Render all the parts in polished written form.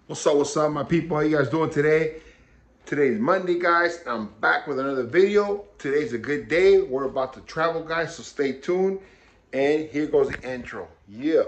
What's up, my people? How you guys doing today? Today's Monday, guys. I'm back with another video. Today's a good day. We're about to travel, guys, so stay tuned. And here goes the intro. Yeah.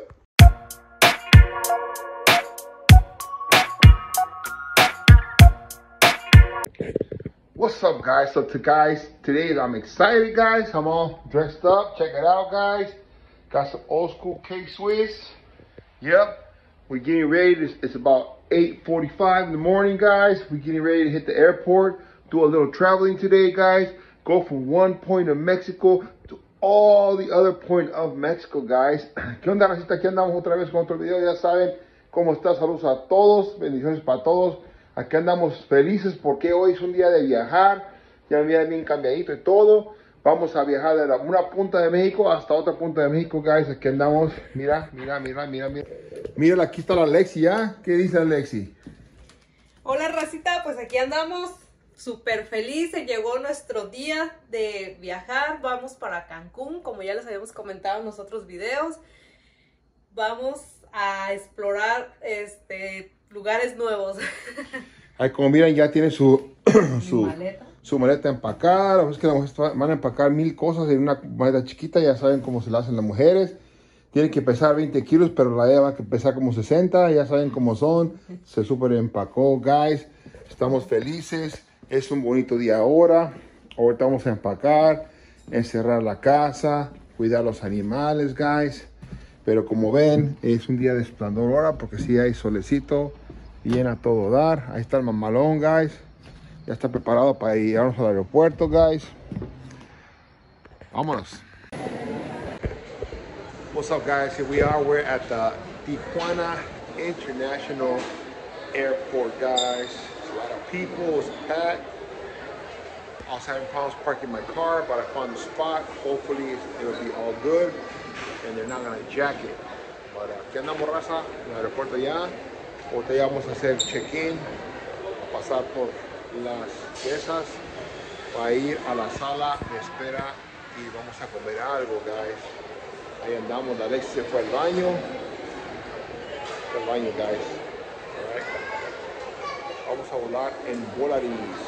What's up, guys? Today I'm excited, guys. I'm all dressed up. Check it out, guys. Got some old school K-Swiss. Yep. We're getting ready. It's about 8:45 in the morning, guys. We're getting ready to hit the airport. Do a little traveling today, guys. Go from one point of Mexico to all the other point of Mexico, guys. ¿Qué onda, racita? Aquí andamos otra vez con otro video. Ya saben cómo está. Saludos a todos. Bendiciones para todos. Aquí andamos felices porque hoy es un día de viajar. Ya me viene bien cambiadito y todo. Vamos a viajar de una punta de México hasta otra punta de México, guys. Aquí andamos. Mira. Mira, aquí está la Alexi, ¿ya? ¿Qué dice Alexi? Hola, racita, pues aquí andamos súper felices. Llegó nuestro día de viajar. Vamos para Cancún, como ya les habíamos comentado en los otros videos. Vamos a explorar lugares nuevos. Ahí, como miran, ya tiene su Maleta. Su maleta empacada. Es que van a empacar 1000 cosas en una maleta chiquita. Ya saben cómo se la hacen las mujeres. Tienen que pesar 20 kilos, pero la va a pesar como 60. Ya saben cómo son. Se súper empacó, guys. Estamos felices. Es un bonito día ahora. Ahorita vamos a empacar, encerrar la casa, cuidar los animales, guys. Pero como ven, es un día de esplendor ahora porque sí hay solecito. Bien a todo dar. Ahí está el mamalón, guys. Ya está preparado para irnos al aeropuerto, guys. Vámonos. What's up, guys? Here we are. We're at the Tijuana International Airport, guys. There's a lot of people. It's packed. I was having problems parking my car, but I found a spot. Hopefully, it'll be all good, and they're not gonna jack it. But aquí andamos, raza, en el aeropuerto ya. Ahorita ya vamos a hacer check-in, a pasar por las piezas para ir a la sala de espera y vamos a comer algo, guys. Ahí andamos. Alex se fue al baño. Guys. Alright. Vamos a volar en Volaris.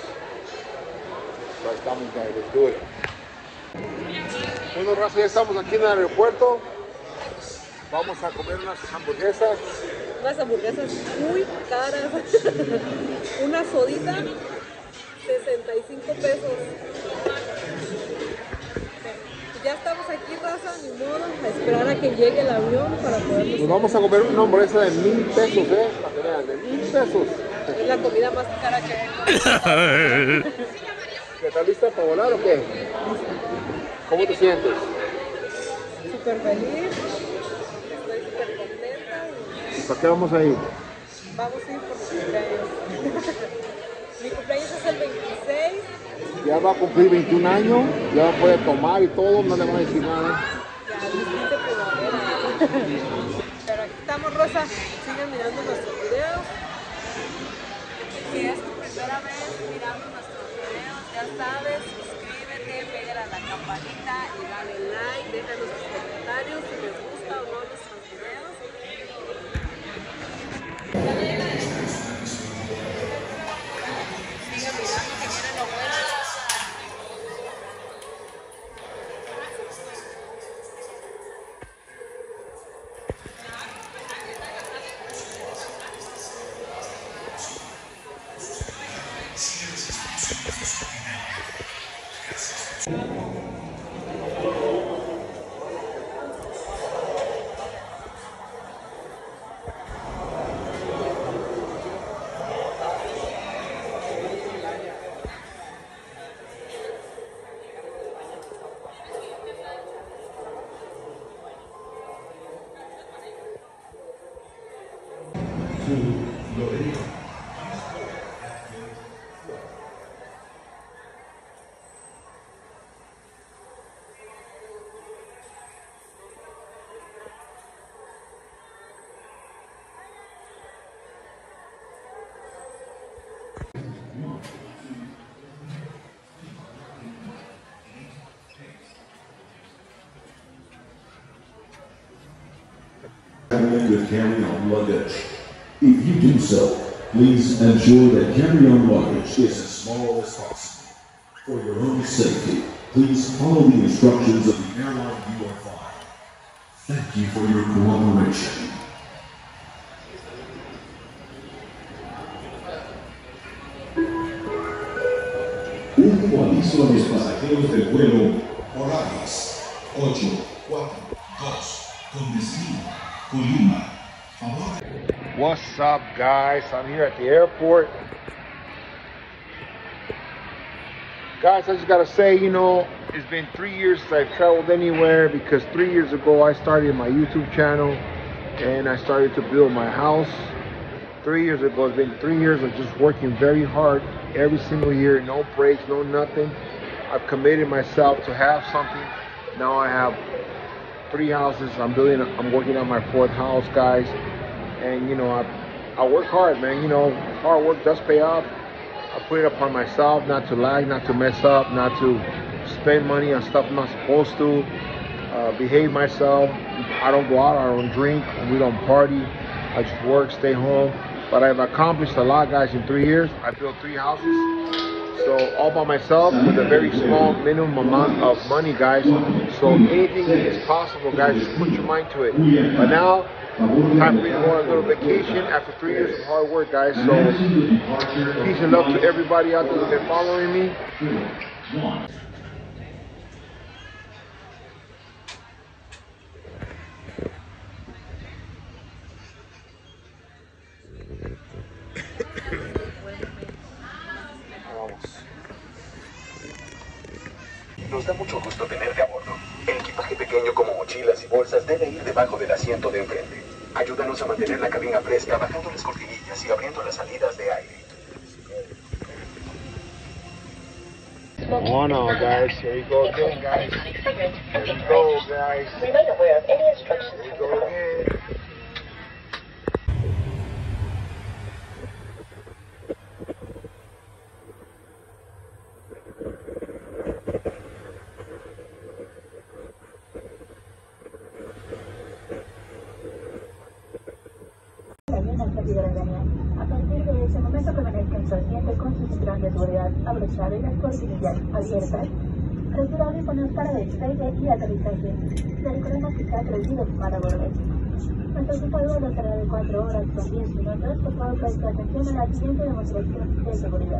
Ahí estamos, guys. Let's do it. Bueno, raza, ya estamos aquí en el aeropuerto. Vamos a comer unas hamburguesas. Unas hamburguesas muy caras. Una sodita, 65 pesos. Ya estamos aquí, raza, ni modo, a esperar a que llegue el avión para poder... Nos vamos a comer una hamburguesa de 1000 pesos, para que vean, de 1000 pesos. Es la comida más cara que hay. ¿Estás lista para volar o qué? ¿Cómo te sientes? Súper feliz. Estoy súper contenta. ¿Y para qué vamos a ir? Vamos a ir por mi cumpleaños. Mi cumpleaños es el 26. Ya va a cumplir 21 años, ya puede tomar y todo, no le van a decir nada. Ya, disfrute primavera. Pero aquí estamos, Rosa. Sigan mirando nuestros videos. Si es tu primera vez mirando nuestros videos, ya sabes, suscríbete, pégale a la campanita y dale like, déjanos tus comentarios si les gusta o no nuestros videos. Sigan mirando que viene lo bueno. Good carry on luggage. If you do so, please ensure that carry-on luggage is as small as possible. For your own safety, please follow the instructions of the airline you are flying. Thank you for your cooperation. Último aviso a los pasajeros del vuelo Volaris 842 con destino Colima. What's up, guys? I'm here at the airport. Guys, I just gotta say, you know, it's been 3 years since I've traveled anywhere, because 3 years ago I started my YouTube channel and I started to build my house. 3 years ago, it's been 3 years of just working very hard every single year, no breaks, no nothing. I've committed myself to have something. Now I have 3 houses. I'm working on my 4th house, guys. And you know, I work hard, man. You know, hard work does pay off. I put it upon myself not to lag, not to mess up, not to spend money on stuff I'm not supposed to. Behave myself. I don't go out, I don't drink, we don't party. I just work, stay home. But I've accomplished a lot, guys, in 3 years. I built 3 houses. So all by myself with a very small minimum amount of money, guys. So anything is possible, guys. Just put your mind to it. But now, time for me to go on a little vacation after 3 years of hard work, guys. So peace and love to everybody out there who's been following me. Nos da mucho gusto tenerte a bordo. El equipaje pequeño como mochilas y bolsas debe ir debajo del asiento de enfrente. Ayúdanos a mantener la cabina fresca bajando las cortinillas y abriendo las salidas de aire. One on, guys. Here we go again, guys. Here we go, guys. Remain aware of any instructions Here we from go the again. A partir de ese momento permanezcan conscientes con su cinturón de seguridad abrochado y las cortinillas abiertas. Retiro audífonos para despegue y aterrizaje. Le recordamos que está prohibido fumar a bordo. Nuestro tipo de vuelo será de 4 horas con 10 minutos. Por favor, preste atención a la siguiente demostración de seguridad.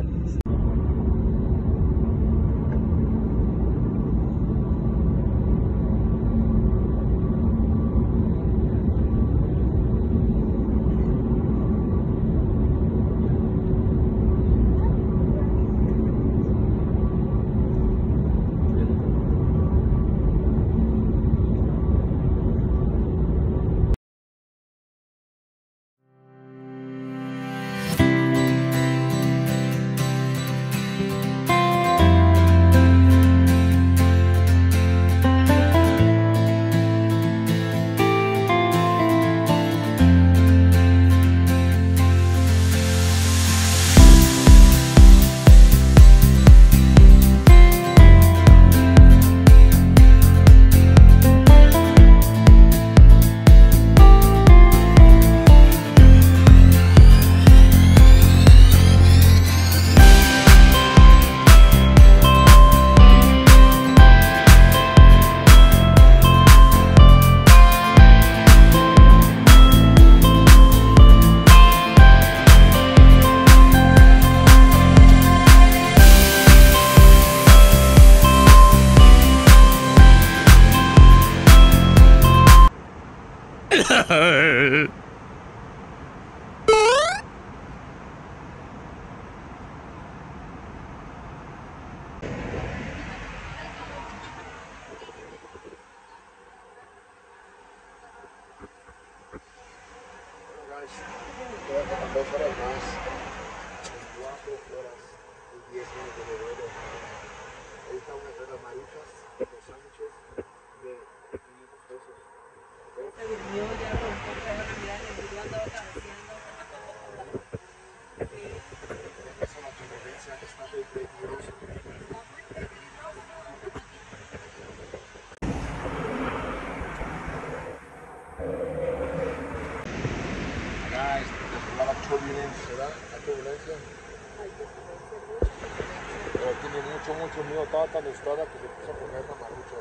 Faltan 2 horas más. 4 horas y 10 minutos de vuelo. Ahorita vamos a hacer las maruchas, los sándwiches de 500 pesos. Se durmió ya con poca realidad, el video andaba cabeceando. Esa es la competencia que está muy peligrosa. Guys, controlar la turbulencia, ¿verdad? La turbulencia. Pero tiene mucho miedo, estaba tan asustada que se puso a poner la marucha.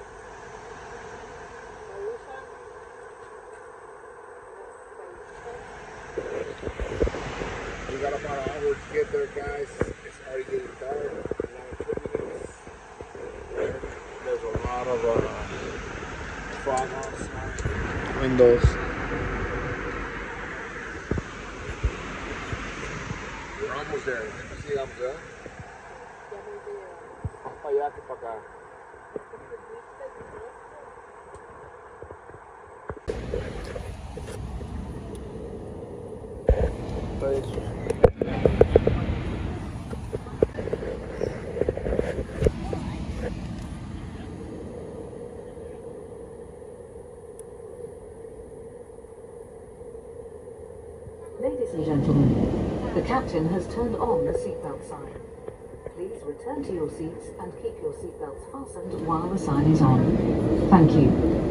We got about an hour to get there, guys. It's already getting dark. A lot of turbulence. There's a lot of fog outside. Windows. We're almost there. Sí, llegamos, ¿verdad? Más para allá que para acá. Está hecho. Ladies and gentlemen, the captain has turned on the seatbelt sign. Please return to your seats and keep your seatbelts fastened while the sign is on. Thank you.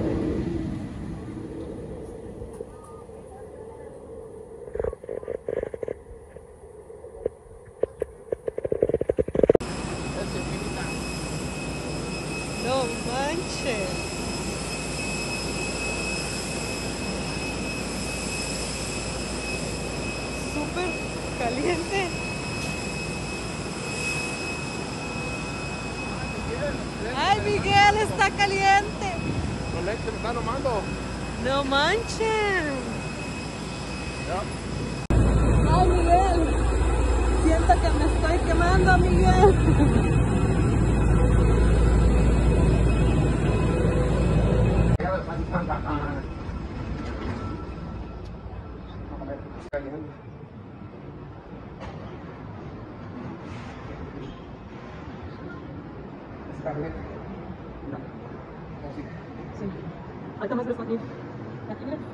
No manches. Súper caliente. Ay, Miguel, está caliente. Los lentes me están nomando. No manchen. Ay, Miguel. Siento que me estoy quemando, Miguel. Sí. Ahorita más fresco aquí. Aquí, mira.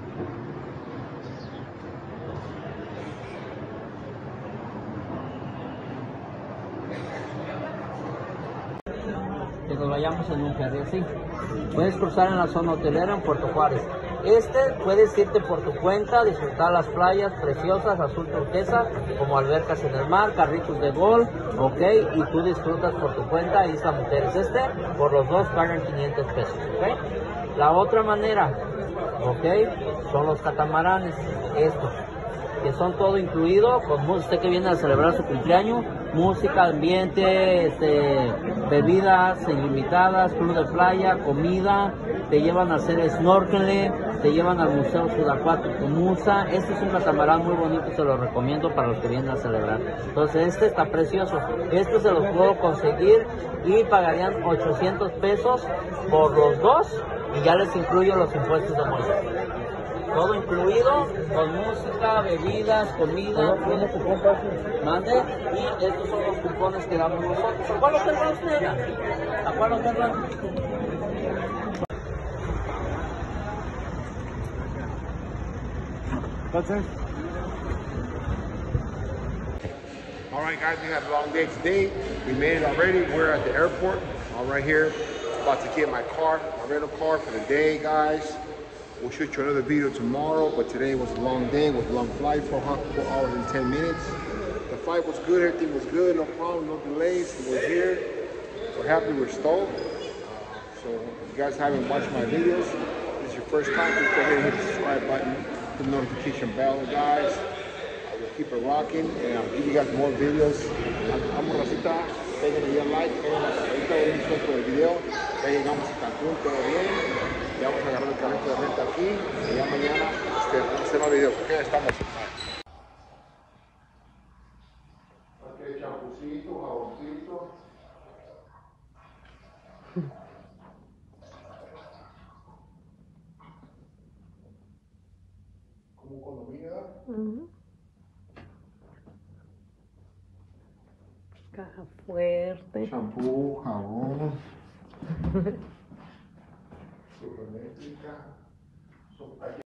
Que nos vayamos en un ferry así. Puedes cruzar en la zona hotelera en Puerto Juárez. Puedes irte por tu cuenta, disfrutar las playas preciosas, azul turquesa, como albercas en el mar, carritos de golf, ok, y tú disfrutas por tu cuenta Isla Mujeres. Por los dos pagan 500 pesos, ok. La otra manera, ok, son los catamaranes, estos, que son todo incluido, con usted que viene a celebrar su cumpleaños, música, ambiente, bebidas ilimitadas, club de playa, comida, te llevan a hacer snorkeling, te llevan al Museo Subacuático Musa. Este es un catamarán muy bonito, se lo recomiendo para los que vienen a celebrar. Entonces este está precioso, este se los puedo conseguir y pagarían 800 pesos por los dos y ya les incluyo los impuestos de muelle. Todo incluido, con música, bebidas, comida, mande, y estos son los cupones que damos nosotros. ¿A cuál hotel va usted? ¿A cuál hotel va? That's it. All right, guys, we had a long day today. We made it already. We're at the airport, all right here. About to get my car, my rental car for the day, guys. We'll shoot you another video tomorrow, but today was a long day, was a long flight, 4 hours and 10 minutes. The flight was good, everything was good, no problem, no delays. We're here, we're happy, we're stoked. So if you guys haven't watched my videos, this is your first time, please go ahead and hit the subscribe button, hit the notification bell, guys. I will keep it rocking, and I'll give you guys more videos. Vamos, racita, denle like, denle la campanita, denle suelto del video. Ya llegamos a Cancún, todo bien. Ya vamos a agarrar el carrito de renta aquí y ya mañana vamos a hacer más videos. Ok, estamos. Ok, champucito, jaboncito. Como un condominio, ¿verdad? Caja fuerte. Champú, jabón. Super eléctrica.